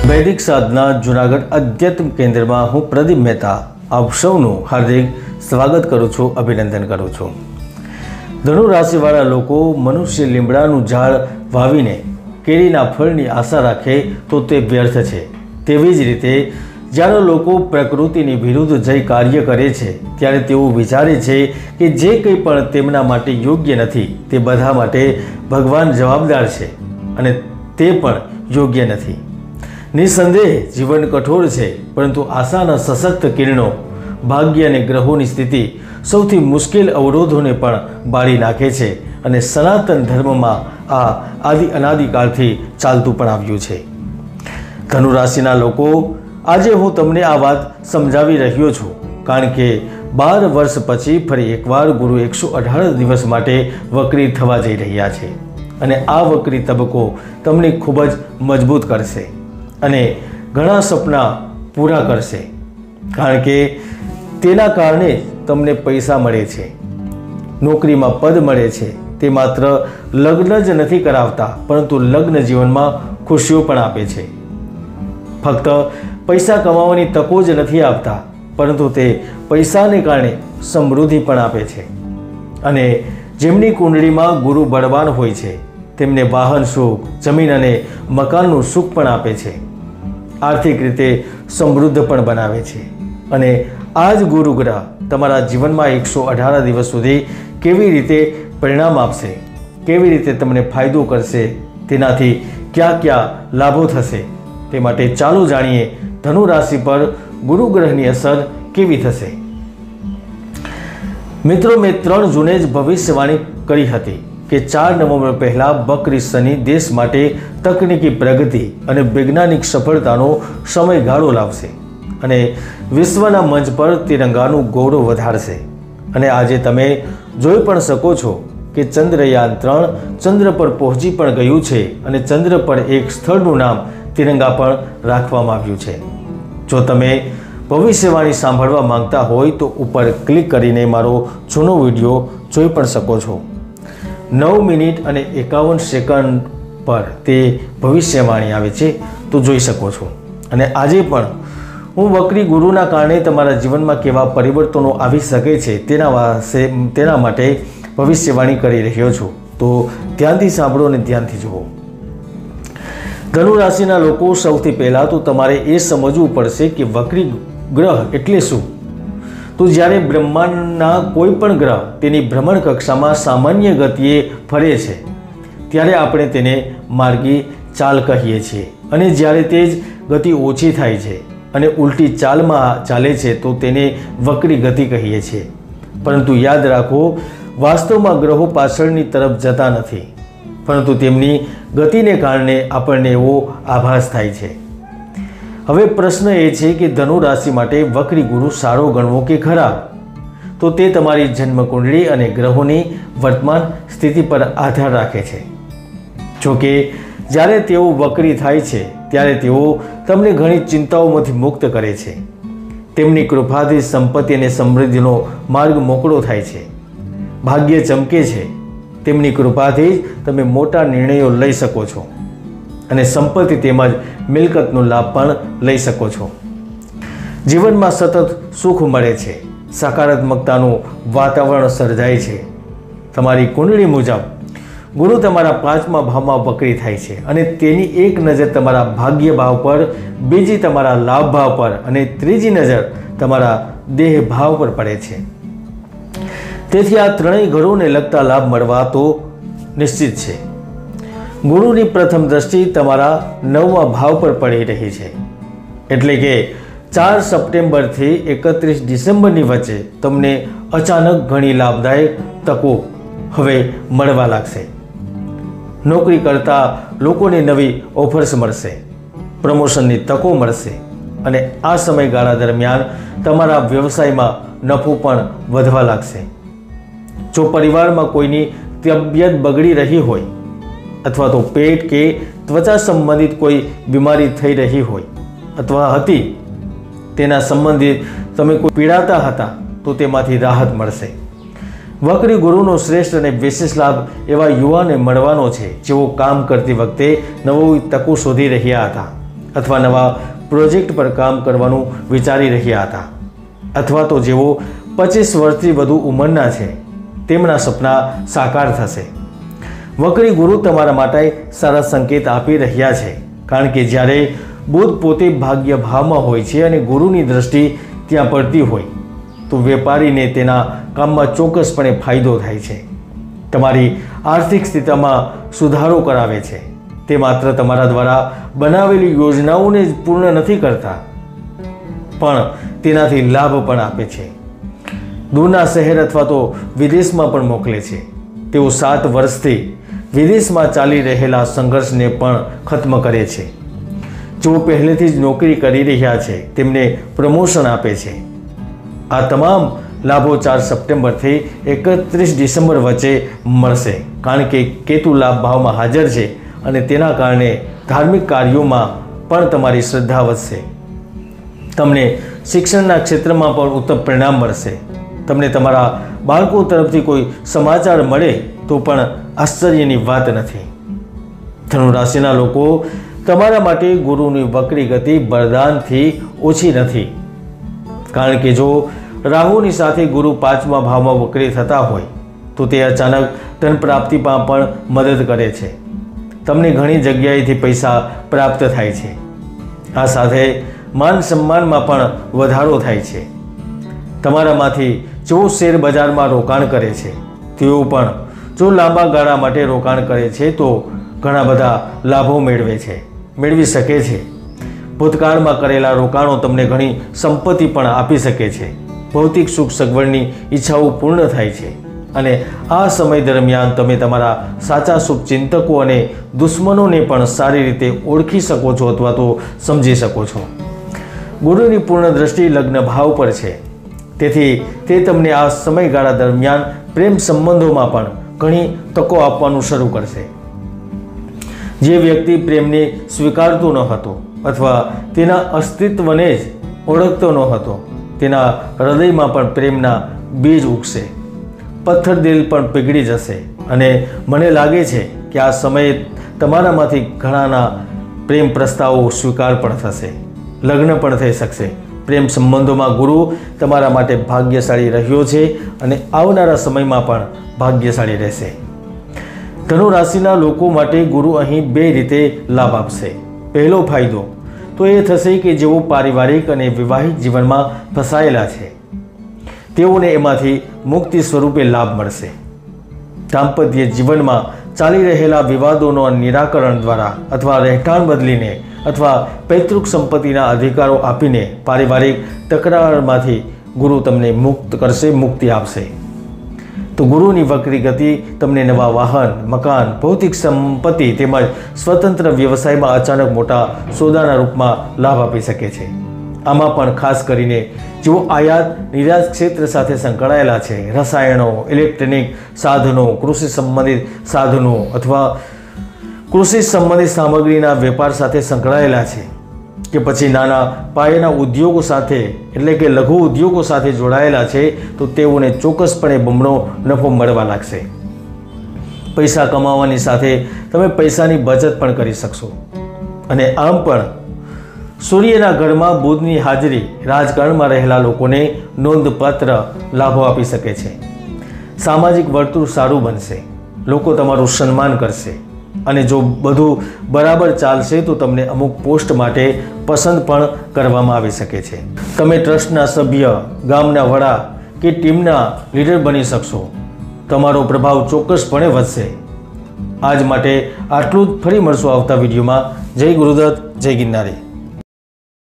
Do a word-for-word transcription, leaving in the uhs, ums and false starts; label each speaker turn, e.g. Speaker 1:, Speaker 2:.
Speaker 1: વૈદિક સાધના જૂનાગઢ અધ્યાત્મ કેન્દ્રમાં હું પ્રદીપ મહેતા આપ સૌનું હાર્દિક સ્વાગત કરું છું, અભિનંદન કરું છું। ધનુ રાશિવાળા લોકો મનુષ્ય લીમડાનું ઝાડ વાવીને કેરીના ફળની આશા રાખે તો તે વ્યર્થ છે। તેવી જ રીતે જ્યારે લોકો પ્રકૃતિની વિરુદ્ધ જઈ કાર્ય કરે છે ત્યારે તેઓ વિચારે છે કે જે કંઈ પણ તેમના માટે યોગ્ય નથી તે બધા માટે ભગવાન જવાબદાર છે અને તે પણ યોગ્ય નથી। નિસંદેહ જીવન કઠોર છે, પરંતુ આશાના સશક્ત કિરણો ભાગ્ય અને ગ્રહોની સ્થિતિ સૌથી મુશ્કેલ અવરોધોને પણ બાળી નાખે છે અને સનાતન ધર્મમાં આ આદિ અનાદિકાળથી ચાલતું પણ આવ્યું છે। ધનુ રાશિના લોકો, આજે હું તમને આ વાત સમજાવી રહ્યો છું કારણ કે બાર વર્ષ પછી ફરી એકવાર ગુરુ એકસો અઢાર દિવસ માટે વક્રી થવા જઈ રહ્યા છે અને આ વક્રી તબક્કો તમને ખૂબ જ મજબૂત કરશે અને ઘણા સપના પૂરા કરશે, કારણ કે તેના કારણે તમને પૈસા મળે છે, નોકરીમાં પદ મળે છે। તે માત્ર લગ્ન જ નથી કરાવતા, પરંતુ લગ્ન જીવનમાં ખુશીઓ પણ આપે છે। ફક્ત પૈસા કમાવાની તકો જ નથી આપતા, પરંતુ તે પૈસાને કારણે સમૃદ્ધિ પણ આપે છે। અને જેમની કુંડળીમાં ગુરુ બળવાન હોય છે તેમને વાહન સુખ, જમીન અને મકાનનું સુખ પણ આપે છે, આર્થિક રીતે સમૃદ્ધ પણ બનાવે છે। અને આ જ ગુરુ ગ્રહ તમારા જીવનમાં એકસો અઢાર દિવસ સુધી કેવી રીતે પરિણામ આપશે, કેવી રીતે તમને ફાયદો કરશે, તેનાથી ક્યાં ક્યાં લાભો થશે તે માટે ચાલો જાણીએ ધનુ રાશિ પર ગુરુ ગ્રહની અસર કેવી થશે। મિત્રો, મેં ત્રણ જૂને જ ભવિષ્યવાણી કરી હતી કે ચાર નવેમ્બર પહેલાં બકરી શનિ દેશ માટે તકનીકી પ્રગતિ અને વૈજ્ઞાનિક સફળતાનો સમયગાળો લાવશે અને વિશ્વના મંચ પર તિરંગાનું ગૌરવ વધારશે। અને આજે તમે જોઈ પણ શકો છો કે ચંદ્રયાન ત્રણ ચંદ્ર પર પહોંચી પણ ગયું છે અને ચંદ્ર પર એક સ્થળનું નામ તિરંગા પણ રાખવામાં આવ્યું છે। જો તમે ભવિષ્યવાણી સાંભળવા માંગતા હોય તો ઉપર ક્લિક કરીને મારો જૂનો વિડીયો જોઈ પણ શકો છો। નવ મિનિટ અને એકાવન સેકન્ડ પર તે ભવિષ્યવાણી આવે છે, તો જોઈ શકો છો। અને આજે પણ હું વક્રી ગુરુના કારણે તમારા જીવનમાં કેવા પરિવર્તનો આવી શકે છે તેના વાસે તેના માટે ભવિષ્યવાણી કરી રહ્યો છું, તો ધ્યાનથી સાંભળો અને ધ્યાનથી જુઓ। ધનુ રાશિના લોકો, સૌથી પહેલાં તો તમારે એ સમજવું પડશે કે વક્રી ગ્રહ એટલે શું। તો જ્યારે બ્રહ્માંડના કોઈ પણ ગ્રહ તેની ભ્રમણ કક્ષામાં સામાન્ય ગતિએ ફરે છે ત્યારે આપણે તેને માર્ગી ચાલ કહીએ છીએ, અને જ્યારે તે જ ગતિ ઓછી થાય છે અને ઉલટી ચાલમાં ચાલે છે તો તેને વક્રી ગતિ કહીએ છીએ। પરંતુ યાદ રાખો, વાસ્તવમાં ગ્રહો પાછળની તરફ જતા નથી, પરંતુ તેમની ગતિને કારણે આપણને એવો આભાસ થાય છે। હવે પ્રશ્ન એ છે કે ધનુ રાશિ માટે વક્રી ગુરુ સારો ગણવો કે ખરાબ? તો તે તમારી જન્મકુંડળી અને ગ્રહોની વર્તમાન સ્થિતિ પર આધાર રાખે છે। જોકે જ્યારે તેઓ વક્રી થાય છે ત્યારે તેઓ તમને ઘણી ચિંતાઓમાંથી મુક્ત કરે છે। તેમની કૃપાથી સંપત્તિ અને સમૃદ્ધિનો માર્ગ મોકળો થાય છે, ભાગ્ય ચમકે છે। તેમની કૃપાથી જ તમે મોટા નિર્ણયો લઈ શકો છો અને સંપત્તિ તેમજ મિલકતનો લાભ પણ લઈ શકો છો। જીવનમાં સતત સુખ મળે છે, સકારાત્મકતાનું વાતાવરણ સર્જાય છે। તમારી કુંડળી મુજબ ગુરુ તમારા પાંચમા ભાવમાં વક્રી થાય છે અને તેની એક નજર તમારા ભાગ્ય ભાવ પર, બીજી તમારા લાભ ભાવ પર અને ત્રીજી નજર તમારા દેહ ભાવ પર પડે છે। તેથી આ ત્રણેય ઘરોને લગતા લાભ મળવા તો નિશ્ચિત છે। ગુરુની પ્રથમ દ્રષ્ટિ તમારા નવમા ભાવ પર પડી રહી છે, એટલે કે ચાર સપ્ટેમ્બરથી એકત્રીસ ડિસેમ્બરની વચ્ચે તમને અચાનક ઘણી લાભદાયક તકો હવે મળવા લાગશે। નોકરી કરતા લોકોને નવી ઓફર્સ મળશે, પ્રમોશનની તકો મળશે અને આ સમયગાળા દરમિયાન તમારા વ્યવસાયમાં નફો પણ વધવા લાગશે। જો પરિવારમાં કોઈની તબિયત બગડી રહી હોય અથવા તો પેટ કે ત્વચા સંબંધિત કોઈ બીમારી થઈ રહી હોય અથવા હતી, તેના સંબંધિત તમે કોઈ પીડાતા હતા તો તેમાંથી રાહત મળશે। વક્રી ગુરુનો શ્રેષ્ઠ અને વિશેષ લાભ એવા યુવાને મળવાનો છે જેઓ કામ કરતી વખતે નવી તકો શોધી રહ્યા હતા અથવા નવા પ્રોજેક્ટ પર કામ કરવાનું વિચારી રહ્યા હતા, અથવા તો જેઓ પચીસ વર્ષથી વધુ ઉંમરના છે તેમના સપના સાકાર થશે. વક્રી ગુરુ તમારા માટે સારા સંકેત આપી રહ્યા છે, કારણ કે જ્યારે બુધ પોતે ભાગ્ય ભાવમાં હોય છે અને ગુરુની દ્રષ્ટિ ત્યાં પડતી હોય તો વેપારીને તેના કામમાં ચોક્કસપણે ફાયદો થાય છે. તમારી આર્થિક સ્થિતિમાં સુધારો કરાવે છે. તે માત્ર તમારા દ્વારા બનાવેલી યોજનાઓને જ પૂર્ણ નથી કરતા, પણ તેનાથી લાભ પણ આપે છે. દૂરના શહેર અથવા તો વિદેશમાં પણ મોકલે છે. તેઓ સાત વર્ષથી વિદેશમાં ચાલી રહેલા સંઘર્ષને પણ ખત્મ કરે છે. જેઓ પહેલેથી જ નોકરી કરી રહ્યા છે તેમને પ્રમોશન આપે છે. આ તમામ લાભો ચાર સપ્ટેમ્બરથી એકત્રીસ ડિસેમ્બર વચ્ચે મળશે, કારણ કે કેતુ લાભ ભાવમાં હાજર છે અને તેના કારણે ધાર્મિક કાર્યોમાં પણ તમારી શ્રદ્ધા વધશે. તમને શિક્ષણના ક્ષેત્રમાં પણ ઉત્તમ પરિણામ મળશે. તમને તમારા બાળકો તરફથી કોઈ સમાચાર મળે તો પણ આશ્ચર્યની વાત નથી. ધનુ રાશિના લોકો, તમારા માટે ગુરુની વક્રી ગતિ વરદાનથી ઓછી નથી, કારણ કે જો રાહુની સાથે ગુરુ પાંચમા ભાવમાં વક્રી થતા હોય તો તે અચાનક ધન પ્રાપ્તિમાં પણ મદદ કરે છે. તમને ઘણી જગ્યાએથી પૈસા પ્રાપ્ત થાય છે. આ સાથે માન સન્માનમાં પણ વધારો થાય છે. તમારામાંથી જેઓ શેર બજારમાં રોકાણ કરે છે તેઓ પણ જો લાંબા ગાળા માટે રોકાણ કરે છે તો ઘણા બધા લાભો મેળવે છે મેળવી શકે છે. ભૂતકાળમાં કરેલા રોકાણો તમને ઘણી સંપત્તિ પણ આપી શકે છે. ભૌતિક સુખ સગવડની ઈચ્છાઓ પૂર્ણ થાય છે અને આ સમય દરમિયાન તમે તમારા સાચા શુભચિંતકો અને દુશ્મનોને પણ સારી રીતે ઓળખી શકો છો અથવા તો સમજી શકો છો. ગુરુની પૂર્ણ દ્રષ્ટિ લગ્ન ભાવ પર છે, તેથી તે તમને આ સમયગાળા દરમિયાન પ્રેમ સંબંધોમાં પણ ઘણી તકો આપવાનું શરૂ કરશે. જે વ્યક્તિ પ્રેમને સ્વીકારતો ન હતો અથવા તેના અસ્તિત્વને જ ઓળખતો ન હતો તેના હૃદયમાં પણ પ્રેમના બીજ ઉગશે. પથ્થર દિલ પણ પીગળી જશે અને મને લાગે છે કે આ સમયે તમારામાંથી ઘણાના પ્રેમ પ્રસ્તાવો સ્વીકાર પણ થશે, લગ્ન પણ થઈ શકશે. પ્રેમ સંબંધોમાં ગુરુ તમારા માટે ભાગ્યશાળી રહ્યો છે અને આવનારા સમયમાં પણ ભાગ્યશાળી રહેશે. ધનુ રાશિના લોકો માટે ગુરુ અહીં બે રીતે લાભ આપશે. પહેલો ફાયદો તો એ થશે કે જેઓ પારિવારિક અને વિવાહિક જીવનમાં ફસાયેલા છે તેઓને એમાંથી મુક્તિ સ્વરૂપે લાભ મળશે. દાંપત્ય જીવનમાં ચાલી રહેલા વિવાદોના નિરાકરણ દ્વારા અથવા રહેઠાણ બદલીને અથવા પૈતૃક સંપત્તિના અધિકારો આપીને પારિવારિક તકરારમાંથી ગુરુ તમને મુક્ત કરશે, મુક્તિ આપશે. તો ગુરુની વક્રી ગતિ તમને નવા વાહન, મકાન, ભૌતિક સંપત્તિ તેમજ સ્વતંત્ર વ્યવસાયમાં અચાનક મોટા સોદાના રૂપમાં લાભ આપી શકે છે. આમાં પણ ખાસ કરીને જેઓ આયાત નિર્યાત ક્ષેત્ર સાથે સંકળાયેલા છે, રસાયણો, ઇલેક્ટ્રોનિક સાધનો, કૃષિ સંબંધિત સાધનો અથવા કૃષિ સંબંધિત સામગ્રીના વેપાર સાથે સંકળાયેલા છે કે પછી નાના પાયાના ઉદ્યોગો સાથે એટલે કે લઘુ ઉદ્યોગો સાથે જોડાયેલા છે તો તેઓને ચોક્કસપણે બમણો નફો મળવા લાગશે. પૈસા કમાવાની સાથે તમે પૈસાની બચત પણ કરી શકશો. અને આમ પણ સૂર્યના ઘરમાં બુધની હાજરી રાજકારણમાં રહેલા લોકોને નોંધપાત્ર લાભો આપી શકે છે. સામાજિક વર્તુળ સારું બનશે, લોકો તમારું સન્માન કરશે અને જો બધું બરાબર ચાલશે તો તમને અમુક પોસ્ટ માટે પસંદ પણ કરવામાં આવી શકે છે. તમે ટ્રસ્ટના સભ્ય, ગામના વડા કે ટીમના લીડર બની શકશો. તમારો પ્રભાવ ચોક્કસપણે વધશે. આજ માટે આટલું જ. ફરી મળશું આવતા વિડીયોમાં. જય ગુરુદત્ત, જય ગિરનારી.